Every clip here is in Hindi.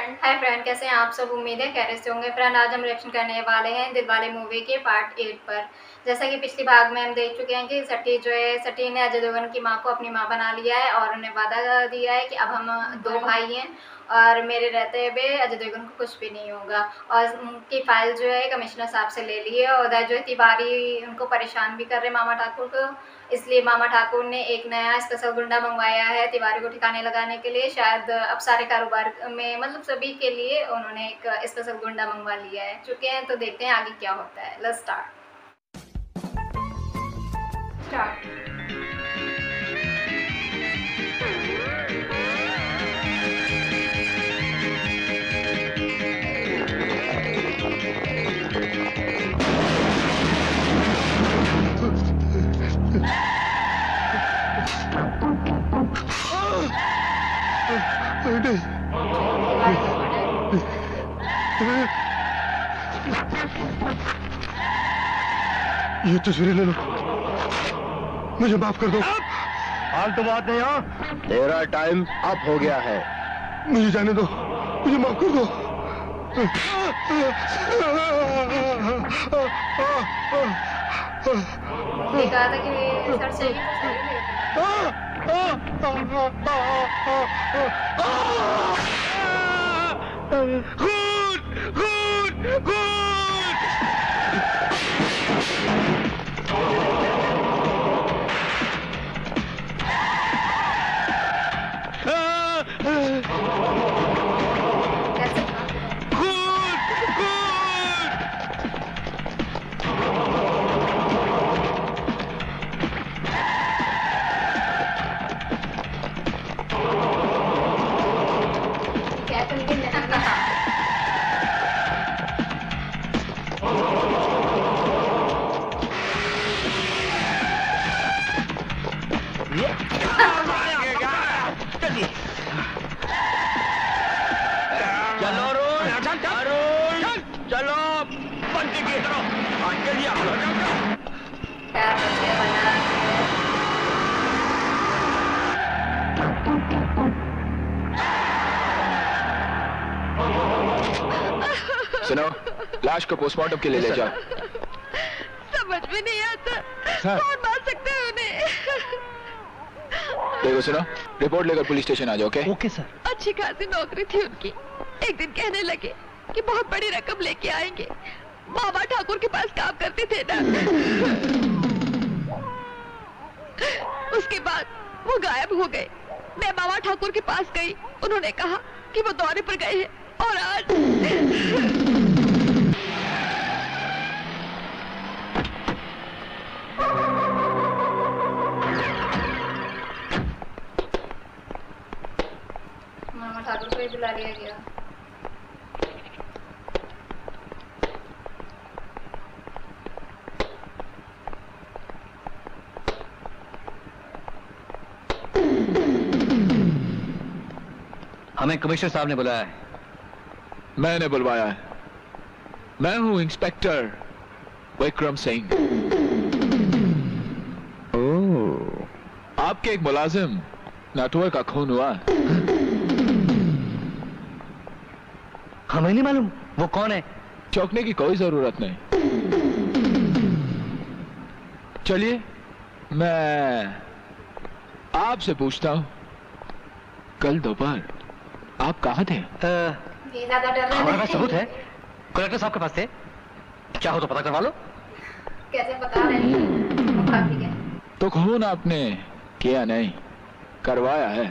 हाय फ्रेंड, कैसे हैं आप सब। उम्मीद है खैरियत से होंगे। फ्रेंड, आज हम रिएक्शन करने वाले हैं दिलवाले मूवी के पार्ट 8 पर। जैसा कि पिछली भाग में हम देख चुके हैं कि सटी जो है, सटी ने अजय देवगन की मां को अपनी मां बना लिया है और उन्हें वादा दिया है कि अब हम दो भाई हैं और मेरे रहते हुए अजय देवगन को कुछ भी नहीं होगा। और उनकी फाइल जो है कमिश्नर साहब से ले ली है और उधर जो है तिवारी उनको परेशान भी कर रहे मामा ठाकुर को। इसलिए मामा ठाकुर ने एक नया स्पेशल गुंडा मंगवाया है तिवारी को ठिकाने लगाने के लिए। शायद अब सारे कारोबार में मतलब सभी के लिए उन्होंने एक स्पेशल गुंडा मंगवा लिया है चुके हैं। तो देखते हैं आगे क्या होता है। Let's start. ये तस्वीरें ले लो, मुझे माफ कर दो। फालतू बात नहीं हो, तेरा टाइम अप हो गया है। मुझे जाने दो, मुझे माफ कर दो। देखा था कि सर से चलो बंदी की तरफ आगे लिया। सुनो, लाश को पोस्टमार्टम के लिए ले जाओ। समझ में नहीं आता कौन मार सकते हैं उन्हें। देखो सुनो, रिपोर्ट लेकर पुलिस स्टेशन आ जाओ। Okay okay sir. अच्छी खासी नौकरी थी उनकी। एक दिन कहने लगे कि बहुत बड़ी रकम लेके आएंगे। मामा ठाकुर के पास काम करते थे ना। उसके बाद वो गायब हो गए। मैं मामा ठाकुर के पास गई, उन्होंने कहा कि वो दौरे पर गए हैं और आज मामा ठाकुर को ही बुला लिया गया। हमें कमिश्नर साहब ने बुलाया है। मैंने बुलवाया है। मैं हूं इंस्पेक्टर विक्रम सिंह। आपके एक मुलाजिम नटवर का खून हुआ। हमें नहीं मालूम वो कौन है। चौंकने की कोई जरूरत नहीं। चलिए मैं आपसे पूछता हूं, कल दोपहर आप कहाँ थे? हमारे पास सबूत है, कलेक्टर साहब के पास थे। क्या हो तो पता करवा लो। कैसे बता रहे हैं? तो खून आपने किया नहीं, करवाया है।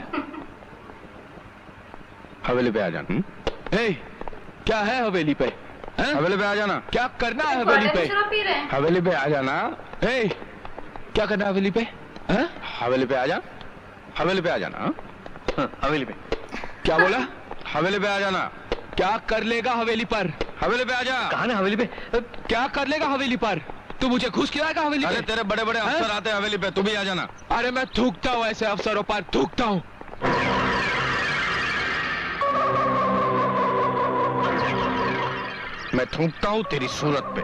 हवेली पे आ जाना। क्या है हवेली पे? हवेली पे आ जाना। क्या करना है हवेली पे? हवेली पे आ जाना। क्या करना है हवेली पे? हवेली पे आ जा। हवेली पे आ जाना। हवेली पे। क्या बोला? हवेली पे आ जाना। क्या कर लेगा हवेली पर? हवेली पे आ जा। कहा ना हवेली पे। क्या कर लेगा हवेली पर? तू मुझे घुस खिलाएगा हवेली पे? अरे तेरे बड़े बड़े अफसर आते हैं हवेली पे, तू भी आ जाना। अरे मैं थूकता हूँ ऐसे अफसरों पर, थूकता हूँ। मैं थूकता हूँ तेरी सूरत पे।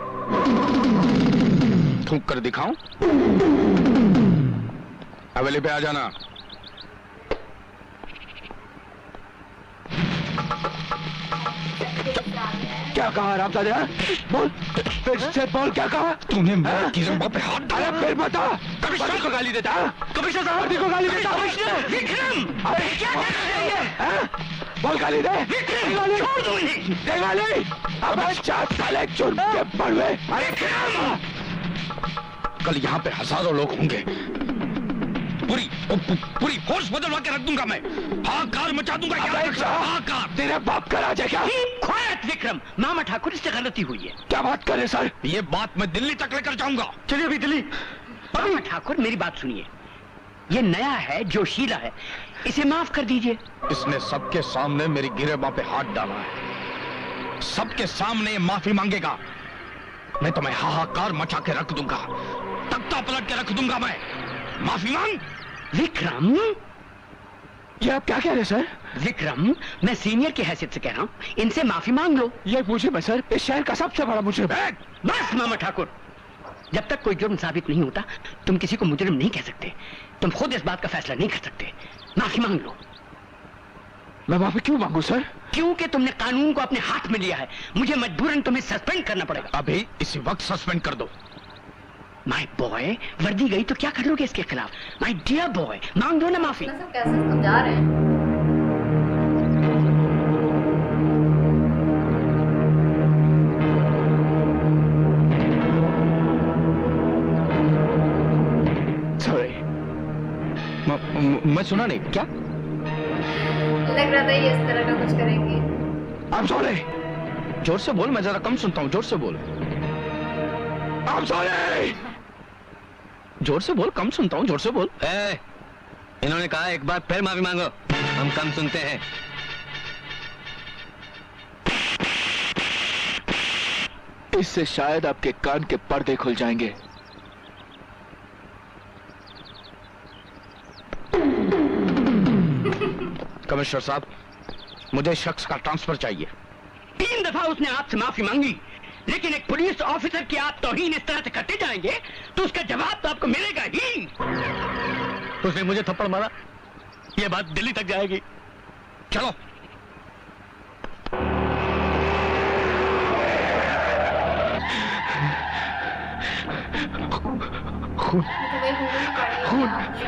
थूक कर दिखाऊं? हवेली पे आ जाना। क्या कहा रामजादे? बोल, फिर से बोल, क्या कहा तूने? मेरे गिरे माँ पे हाथ डाला, फिर बता। कमिश्नर को गाली देता? कमिश्नर साहब को गाली देता? विक्रम, अरे क्या कर रहे हैं? बोल, गाली दे। छोड़ दो इन्हें। दे गाली। अब 4 साल चुन के पड़वे। अरे कल यहाँ पे हजारों लोग होंगे, पूरी फोर्स बदलवा के रख दूंगा मैं। हाहाकार मचा दूंगा। हाहाकार। तेरे बाप का राज है क्या? quiet, विक्रम। मामा ठाकुर, इससे गलती हुई है। क्या बात करे सर? ये बात मैं दिल्ली तक लेकर जाऊंगा। चलिए अभी दिल्ली। मामा ठाकुर, मेरी बात सुनिए। ये नया है, जोशीला है, इसे माफ कर दीजिए। इसने सबके सामने मेरी गिरे माँ पे हाथ डाला है, सबके सामने माफी मांगेगा। मैं तुम्हें हाहाकार मचा के रख दूंगा, तख्ता पलट के रख दूंगा मैं। माफी मांग। विक्रम, ये आप क्या कह रहे हैं सर? विक्रम, मैं सीनियर की हैसियत से कह रहा हूँ, इनसे माफी मांग लो। ये मुझे मैं सर, इस शहर का सबसे बड़ा मुजरिम। बस मामा ठाकुर, जब तक कोई जुर्म साबित नहीं होता तुम किसी को मुजरिम नहीं कह सकते। तुम खुद इस बात का फैसला नहीं कर सकते। माफी मांग लो। मैं माफी क्यों मांगू सर? क्योंकि तुमने कानून को अपने हाथ में लिया है। मुझे मजबूरन तुम्हें सस्पेंड करना पड़ेगा। अभी इसी वक्त सस्पेंड कर दो। माय बॉय, वर्दी गई तो क्या कर लोगे इसके खिलाफ? माय डियर बॉय, मांग दो ना माफी। सब कैसे समझा रहे हैं? सॉरी, मैं सुना नहीं। क्या लग रहा था ये इस तरह का कुछ करेंगे। I'm sorry। जोर से बोल, मैं जरा कम सुनता हूँ। जोर से बोल। I'm sorry। जोर से बोल, कम सुनता हूँ। जोर से बोल। इन्होंने कहा एक बार फिर माफी मांगो, हम कम सुनते हैं। इससे शायद आपके कान के पर्दे खुल जाएंगे। कमिश्नर साहब, मुझे इस शख्स का ट्रांसफर चाहिए। 3 दफा उसने आपसे माफी मांगी, लेकिन एक पुलिस ऑफिसर की आप तौहीन इस तरह से करते जाएंगे तो उसका जवाब तो आपको मिलेगा ही। उसने मुझे थप्पड़ मारा, ये बात दिल्ली तक जाएगी। चलो। खून, खून।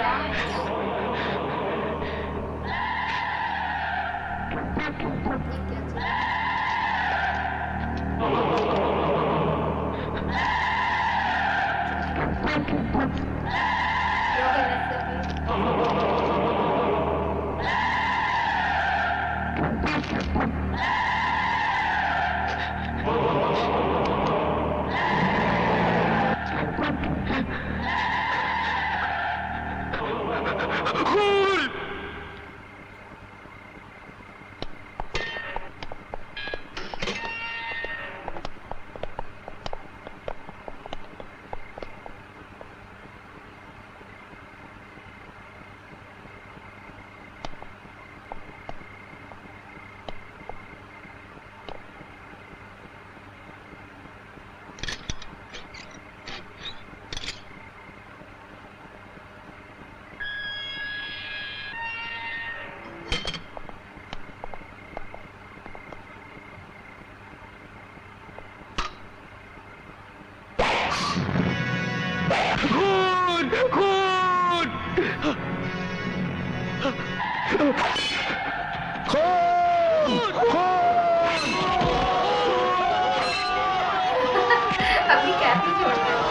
अभी कैसे छोड़ना है?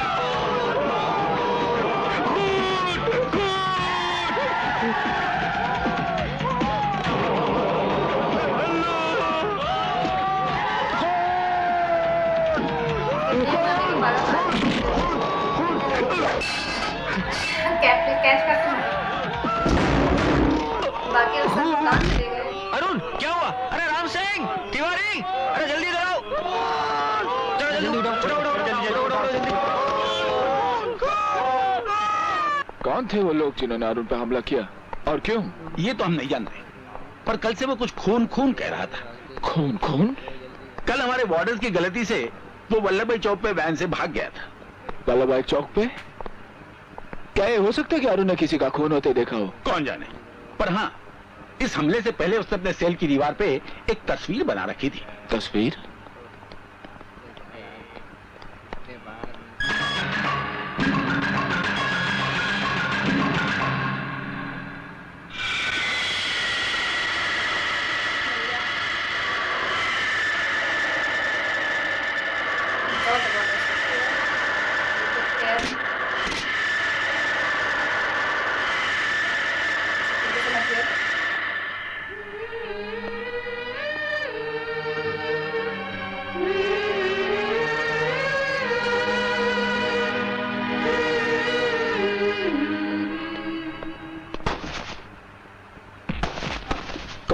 कैच कर बाकी काम चले गए। अरुण, क्या हुआ? अरे राम सिंह तिवारी, अरे जल्दी इधर आओ। कौन थे वो लोग जिन्होंने अरुण पे हमला किया और क्यों? ये तो हम नहीं जानते, पर कल से वो कुछ खून खून कह रहा था। खून खून? कल हमारे वार्डर्स की गलती से वो वल्लभ भाई चौक पे वैन से भाग गया था। वल्लभ भाई चौक पे? क्या ये हो सकता है कि अरुण ने किसी का खून होते देखा हो? कौन जाने, पर हाँ, इस हमले से पहले उसने अपने सेल की दीवार पे एक तस्वीर बना रखी थी। तस्वीर?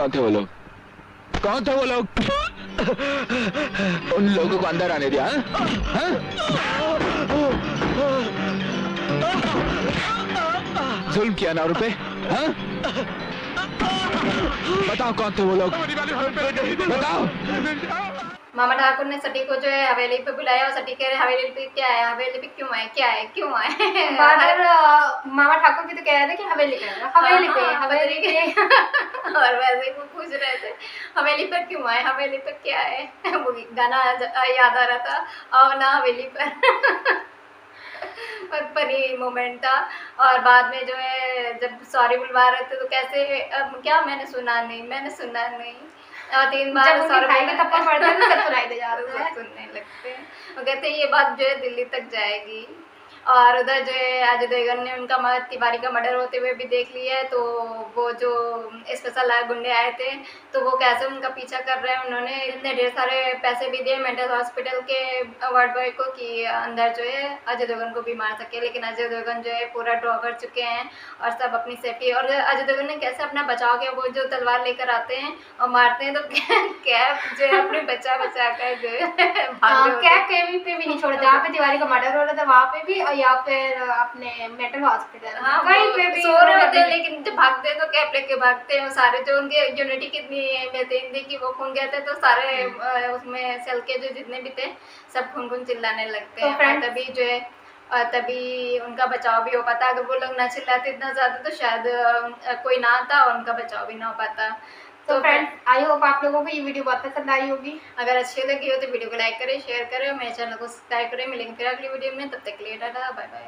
कौन थे वो लोग? कौन थे वो लोग? उन लोगों को अंदर आने दिया? हाँ? जुल्म किया ना उन पे? हाँ? बताओ कौन थे वो लोग? बताओ। मामा ठाकुर ने सटी को जो है हवेली पे बुलाया और सटी कह रहे हवेली पे क्या है, हवेली पे क्यों आए, क्या है, क्यों आए? बादल मामा ठाकुर भी तो कह रहे थे कि हवेली पे हवेली पे हवेली पे और वैसे ही वो पूछ रहे थे हवेली पर क्यों आए, हवेली पर क्या है? वो गाना याद आ रहा था, आओ ना हवेली पर। बहुत फनी मोमेंट था। और बाद में जो है जब सॉरी बुलवा रहे थे तो कैसे क्या मैंने सुना नहीं और 3 बार सॉरी खाएंगे तब पर पड़ते हैं सब सुनाई दे जाते हैं, सुनने लगते हैं। वो कहते हैं ये बात जो है दिल्ली तक जाएगी। और उधर जो है अजय देवगन ने उनका तिवारी का मर्डर होते हुए भी देख लिया है, तो वो जो स्पेशल गुंडे आए थे तो वो कैसे उनका पीछा कर रहे हैं। उन्होंने इतने ढेर सारे पैसे भी दिए मेंटल हॉस्पिटल के वार्ड बॉय को कि अंदर जो है अजय देवगन को भी मार सके, लेकिन अजय देवगन जो है पूरा ड्रॉ कर चुके हैं और सब अपनी सेफ्टी। और अजय देवगन ने कैसे अपना बचाव किया, वो जो तलवार लेकर आते हैं और मारते हैं तो कैप जो है अपने बचा कर जो है कैप कहीं पे भी नहीं छोड़ा, जहाँ पे तिवारी का मर्डर हो रहा था वहाँ पे भी, या फिर अपने मेंटल हॉस्पिटल कहीं पे भी सो रहे होते हैं, लेकिन जब भागते हैं तो कैप लेके भागते हैं। सारे जो उनके यूनिटी कितनी बेहतरीन थी कि वो खून गए थे तो सारे उसमें सेल के जो जितने भी थे सब खून चिल्लाने लगते हैं। और तभी जो है तभी उनका बचाव भी हो पाता। अगर वो लोग ना चिल्लाते इतना ज़्यादा तो शायद कोई ना आता और उनका बचाव भी ना हो पाता। तो फ्रेंड्स आई होप आप लोगों को ये वीडियो बहुत पसंद आई होगी। अगर अच्छी लगी हो तो वीडियो को लाइक करें, शेयर करें और मेरे चैनल को सब्सक्राइब करें। मिलेंगे फिर अगली वीडियो में, तब तक के लिए टाटा बाय बाय।